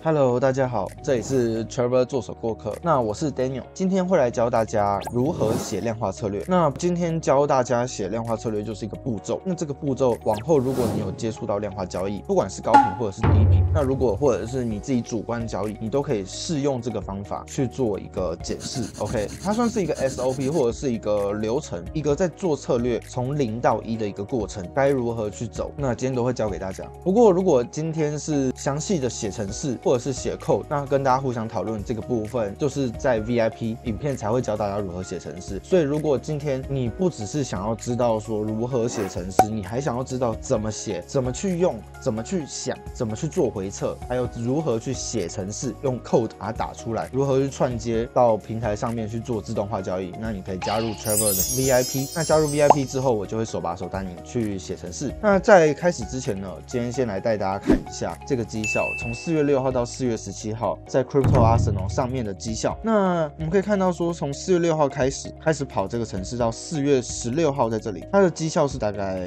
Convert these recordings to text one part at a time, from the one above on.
Hello， 大家好，这里是 Trevor 做手过客。那我是 Daniel， 今天会来教大家如何写量化策略。那今天教大家写量化策略就是一个步骤。那这个步骤往后，如果你有接触到量化交易，不管是高频或者是低频，那如果或者是你自己主观交易，你都可以适用这个方法去做一个检视。OK， 它算是一个 SOP 或者是一个流程，一个在做策略从0到1的一个过程，该如何去走。那今天都会教给大家。不过如果今天是详细的写程式或者是写 code， 那跟大家互相讨论这个部分，就是在 VIP 影片才会教大家如何写程式。所以如果今天你不只是想要知道说如何写程式，你还想要知道怎么写、怎么去用、怎么去想、怎么去做回测，还有如何去写程式，用 code 把它打出来，如何去串接到平台上面去做自动化交易，那你可以加入 Trevor 的 VIP。那加入 VIP 之后，我就会手把手带你去写程式。那在开始之前呢，今天先来带大家看一下这个绩效，从4月6号到4月17号，在 Crypto Arsenal 上面的绩效。那我们可以看到说，从4月6号开始跑这个程式到4月16号，在这里它的绩效是大概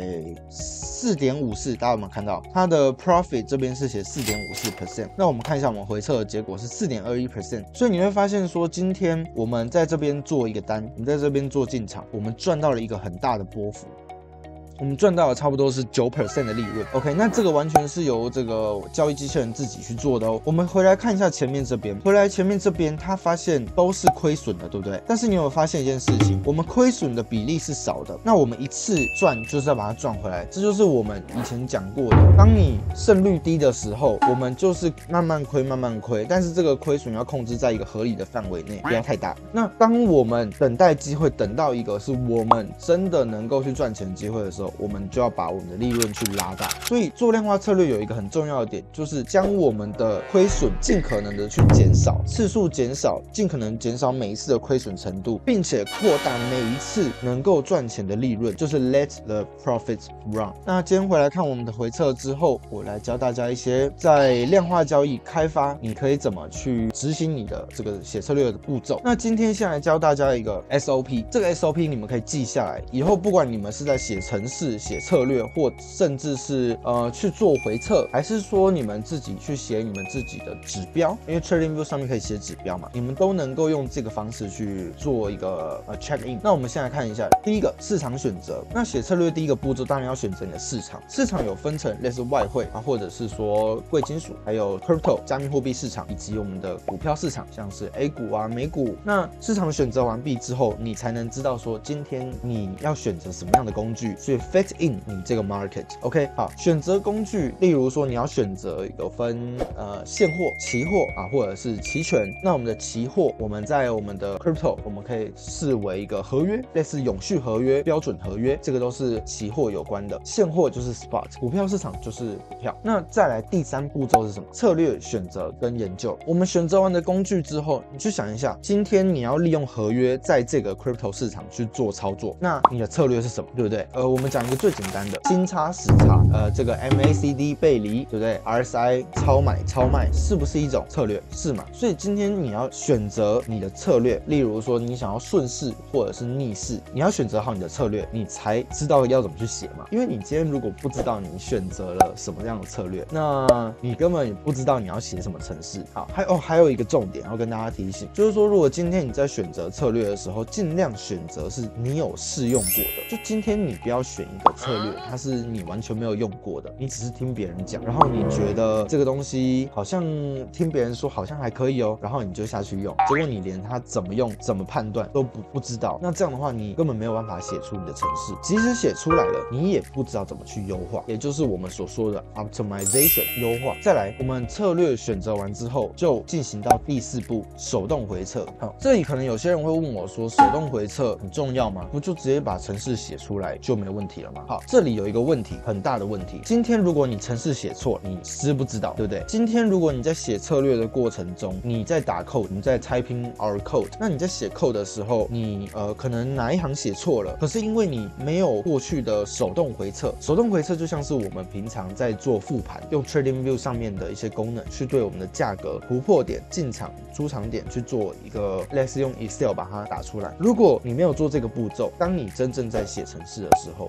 4.54，大家有没有看到？它的 profit 这边是写 4.54%。那我们看一下我们回测的结果是 4.21%。所以你会发现说，今天我们在这边做一个单，我们在这边做进场，我们赚到了一个很大的波幅。我们赚到了差不多是 9% 的利润。OK， 那这个完全是由这个交易机器人自己去做的哦。我们回来看一下前面这边，他发现都是亏损的，对不对？但是你有没有发现一件事情？我们亏损的比例是少的，那我们一次赚就是要把它赚回来，这就是我们以前讲过的。当你胜率低的时候，我们就是慢慢亏，但是这个亏损要控制在一个合理的范围内，不要太大。那当我们等待机会，等到一个是我们真的能够去赚钱的机会的时候，我们就要把我们的利润去拉大。所以做量化策略有一个很重要的点，就是将我们的亏损尽可能的去减少，次数减少，尽可能减少每一次的亏损程度，并且扩大每一次能够赚钱的利润，就是 let the profits run。那今天回来看我们的回测之后，我来教大家一些在量化交易开发你可以怎么去执行你的这个写策略的步骤。那今天先来教大家一个 SOP， 这个 SOP 你们可以记下来，以后不管你们是在写程式、写策略，或甚至是去做回测，还是说你们自己去写你们自己的指标，因为 TradingView 上面可以写指标嘛，你们都能够用这个方式去做一个check in。那我们先来看一下第一个市场选择。那写策略第一个步骤当然要选择你的市场，市场有分成类似外汇啊，或者是说贵金属，还有 crypto 加密货币市场，以及我们的股票市场，像是 A 股啊、美股。那市场选择完毕之后，你才能知道说今天你要选择什么样的工具去 fit in 你这个 market。OK， 好，选择工具，例如说你要选择有分现货、期货啊，或者是期权。那我们的期货，我们在我们的 crypto 我们可以视为一个合约，类似永续合约、标准合约，这个都是期货有关的。现货就是 spot， 股票市场就是股票。那再来第3步骤是什么？策略选择跟研究。我们选择完的工具之后，你去想一下，今天你要利用合约在这个 crypto 市场去做操作，那你的策略是什么？对不对？我们讲一个最简单的金叉、死叉，这个 MACD 背离，对不对 ？RSI 超买、超卖，是不是一种策略？是嘛？所以今天你要选择你的策略，例如说你想要顺势或者是逆势，你要选择好你的策略，你才知道要怎么去写嘛。因为你今天如果不知道你选择了什么样的策略，那你根本也不知道你要写什么程式。好，还有一个重点要跟大家提醒，就是说如果今天你在选择策略的时候，尽量选择是你有试用过的。就今天你不要选一个策略，它是你完全没有用过的，你只是听别人讲，然后你觉得这个东西好像听别人说好像还可以哦，然后你就下去用，结果你连它怎么用、怎么判断都不知道，那这样的话你根本没有办法写出你的程式，即使写出来了，你也不知道怎么去优化，也就是我们所说的 optimization 优化。再来，我们策略选择完之后，就进行到第4步，手动回测。好，这里可能有些人会问我说，手动回测很重要吗？不就直接把程式写出来就没问题了吗？好，这里有一个问题，很大的问题。今天如果你程式写错，你知不知道，对不对？今天如果你在写策略的过程中，你在打 code， 你在 typing our code， 那你在写 code 的时候，你可能哪一行写错了，可是因为你没有过去的手动回测，手动回测就像是我们平常在做复盘，用 TradingView 上面的一些功能去对我们的价格、突破点、进场、出场点去做一个类似用 Excel 把它打出来。如果你没有做这个步骤，当你真正在写程式的时候，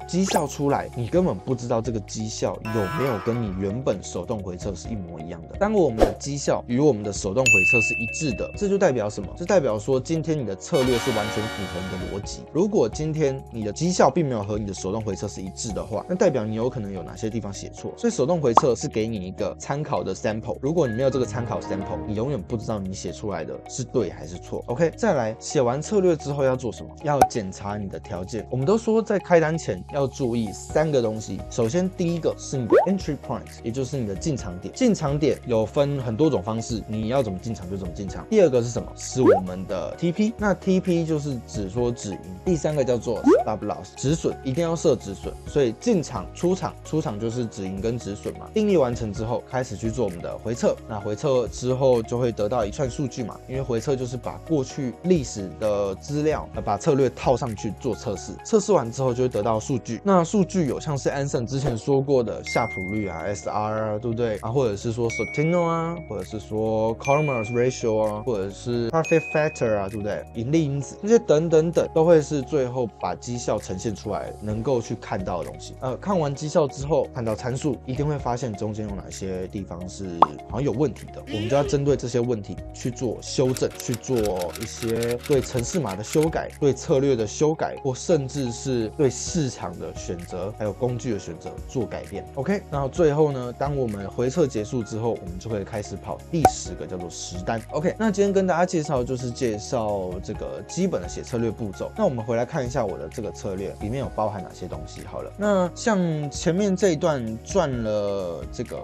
绩效出来，你根本不知道这个绩效有没有跟你原本手动回测是一模一样的。当我们的绩效与我们的手动回测是一致的，这就代表什么？这代表说今天你的策略是完全符合你的逻辑。如果今天你的绩效并没有和你的手动回测是一致的话，那代表你有可能有哪些地方写错。所以手动回测是给你一个参考的 sample， 如果你没有这个参考 sample， 你永远不知道你写出来的是对还是错。OK， 再来写完策略之后要做什么？要检查你的条件。我们都说在开单前要注意3个东西。首先第一个是你的 entry point， 也就是你的进场点。进场点有分很多种方式，你要怎么进场就怎么进场。第二个是什么？是我们的 TP， 那 TP 就是指说止盈。第3个叫做 stop loss， 止损一定要设止损。所以进场、出场就是止盈跟止损嘛。定义完成之后，开始去做我们的回测。那回测之后就会得到一串数据嘛，因为回测就是把过去历史的资料，把策略套上去做测试。测试完之后就会得到数据。那数据有像是 Anson 之前说过的夏普率啊、SR 啊，对不对啊？或者是说 Sortino 啊，或者是说 Colmers Ratio 啊，或者是 Profit Factor 啊，对不对？盈利因子这些等等等，都会是最后把绩效呈现出来，能够去看到的东西。看完绩效之后，看到参数，一定会发现中间有哪些地方是好像有问题的，我们就要针对这些问题去做修正，去做一些对程式码的修改，对策略的修改，或甚至是对市场的选择，还有工具的选择做改变。OK， 然后最后呢，当我们回测结束之后，我们就会开始跑第10个叫做实单。OK， 那今天跟大家介绍就是介绍这个基本的写策略步骤。那我们回来看一下我的这个策略里面有包含哪些东西好了。那像前面这一段赚了这个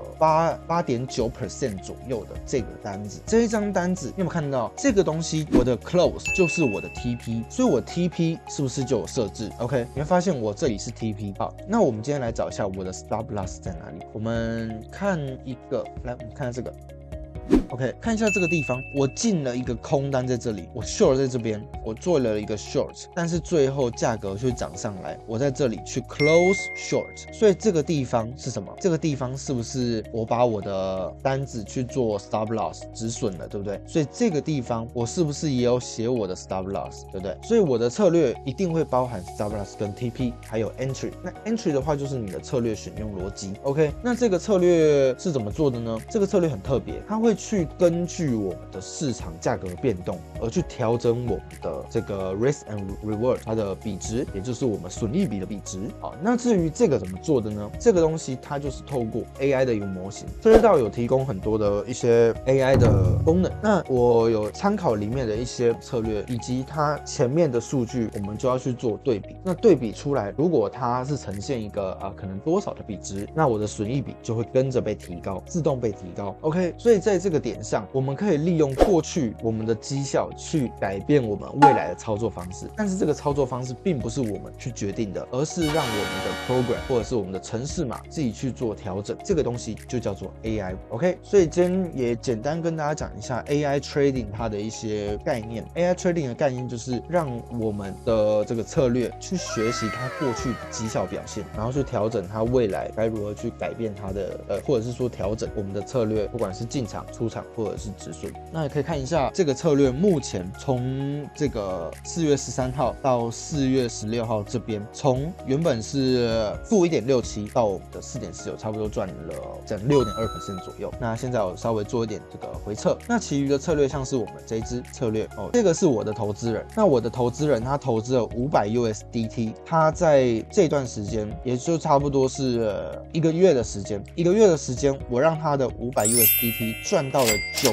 8.9% 左右的这个单子，这一张单子你有没有看到这个东西？我的 close 就是我的 TP， 所以我 TP 是不是就有设置 ？OK， 你会发现我这里是 TP。好，那我们今天来找一下我的 stop loss 在哪里。我们看一个，来，我们看这个。OK， 看一下这个地方，我进了一个空单在这里，我 short 在这边，我做了一个 short， 但是最后价格却涨上来，我在这里去 close short， 所以这个地方是什么？这个地方是不是我把我的单子去做 stop loss 止损了，对不对？所以这个地方我是不是也有写我的 stop loss， 对不对？所以我的策略一定会包含 stop loss 跟 TP， 还有 entry。那 entry 的话就是你的策略选用逻辑。OK， 那这个策略是怎么做的呢？这个策略很特别，它会去根据我们的市场价格变动而去调整我们的这个 risk and reward 它的比值，也就是我们损益比的比值。好，那至于这个怎么做的呢？这个东西它就是透过 AI 的一个模型，策略道有提供很多的一些 AI 的功能。那我有参考里面的一些策略，以及它前面的数据，我们就要去做对比。那对比出来，如果它是呈现一个可能多少的比值，那我的损益比就会跟着被提高，自动被提高。OK， 所以在这个点上，我们可以利用过去我们的绩效去改变我们未来的操作方式。但是这个操作方式并不是我们去决定的，而是让我们的 program 或者是我们的程式码自己去做调整。这个东西就叫做 AI。OK， 所以今天也简单跟大家讲一下 AI trading 它的一些概念。AI trading 的概念就是让我们的这个策略去学习它过去的绩效表现，然后去调整它未来该如何去改变它的或者是说调整我们的策略，不管是进场、出场或者是止损。那也可以看一下这个策略目前从这个4月13号到4月16号这边，从原本是负 1.67 到我们的 4.49， 差不多赚了整 6.2% 左右。那现在我稍微做一点这个回测。那其余的策略像是我们这一支策略这个是我的投资人。那我的投资人他投资了500 USDT， 他在这段时间，也就差不多是1个月的时间，1个月的时间，我让他的500 USDT 赚到了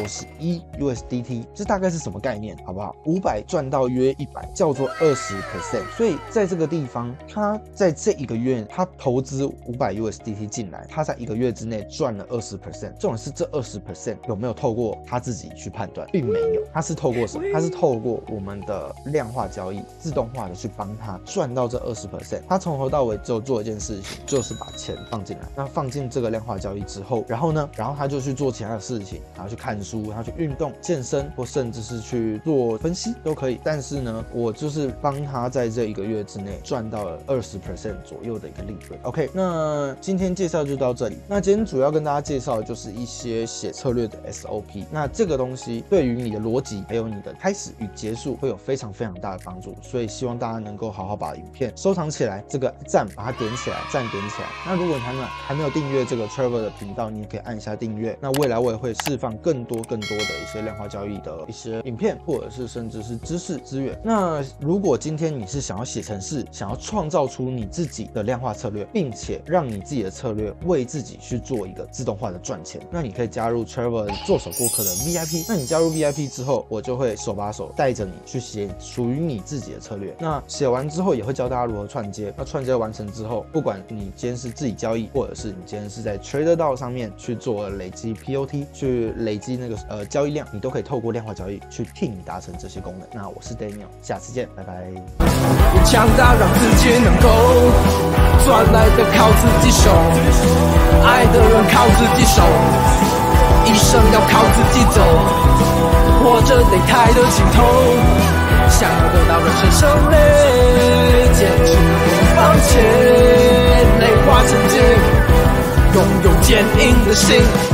91 USDT， 这大概是什么概念？好不好？500赚到约100，叫做20%。所以在这个地方，他在这1个月，他投资500 USDT 进来，他在1个月之内赚了20%。重点是这20% 有没有透过他自己去判断，并没有。他是透过什么？他是透过我们的量化交易，自动化的去帮他赚到这20%。他从头到尾只有做一件事情，就是把钱放进来。那放进这个量化交易之后，然后呢，他就去做其他的事情， 然后去看书，然后去运动、健身，或甚至是去做分析都可以。但是呢，我就是帮他在这1个月之内赚到了20% 左右的一个利润。OK， 那今天介绍就到这里。那今天主要跟大家介绍的就是一些写策略的 SOP。那这个东西对于你的逻辑还有你的开始与结束会有非常大的帮助，所以希望大家能够好好把影片收藏起来，这个赞把它点起来，赞点起来。那如果你还没有订阅这个 Trevor 的频道，你也可以按一下订阅。那未来我也会释放更多的一些量化交易的一些影片，或者是甚至是知识资源。那如果今天你是想要写程式，想要创造出你自己的量化策略，并且让你自己的策略为自己去做一个自动化的赚钱，那你可以加入 Trevor 做手过客的 VIP。那你加入 VIP 之后，我就会手把手带着你去写属于你自己的策略。那写完之后也会教大家如何串接。那串接完成之后，不管你今天是自己交易，或者是你今天是在 TraderDao 上面去做累积 POT， 去累积那个交易量，你都可以透过量化交易去替你达成这些功能。那我是 Daniel， 下次见，拜拜。 强大让自己能够赚来的靠自己手，爱的人靠自己手，一生要靠自己走，活着擂台的尽头，想要得到人生胜利，坚持不放弃，内化成金，拥有坚硬的心。